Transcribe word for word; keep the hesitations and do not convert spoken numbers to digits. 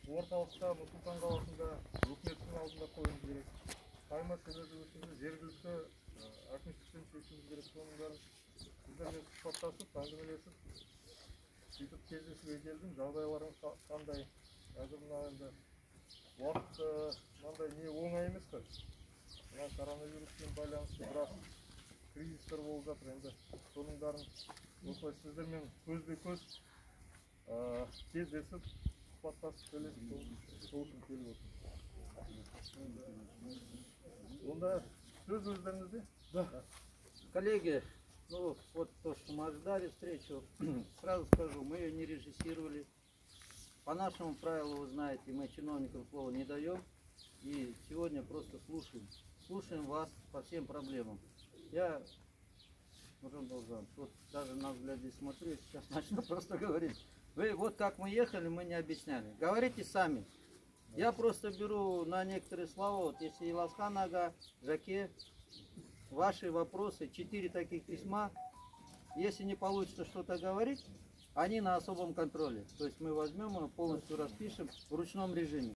орталықта Нұр Сұлтан қаласында өкіметтің алдында қоюымыз керек. Қай мәселелерді өзімізді жергілікті әкімшіліктен шешуіміз керек. Соның бәрін сіздермен сұхбаттасып, әңгімелесіп, сөйтіп кездесуге келдім. Жағдайларыңыз қандай? Қазір мына енді уақыт мынандай не оңай емес қой. Мына коронавируспен байланысты біраз кризистер болып жатыр. Енді соның бәрін осылай сіздермен көзбе-көз кездесіп, сұхбаттасып сөйлесіп, сол үшін келіп отырмын. Онда сөз өздеріңізде? Да. Коллеги, ну вот то, что мы ожидали встречу, сразу скажу, мы ее не режиссировали. По нашему правилу, вы знаете, мы чиновникам слова не даем. И сегодня просто слушаем. Слушаем вас по всем проблемам. Я, Нуржан Должан, вот даже на взгляд здесь смотрю, сейчас начну просто говорить. Вы вот как мы ехали, мы не объясняли. Говорите сами. Я просто беру на некоторые слова, вот если Иласка Нага, Жаке, ваши вопросы, четыре таких письма. Если не получится что-то говорить, они на особом контроле. То есть мы возьмем и полностью распишем в ручном режиме.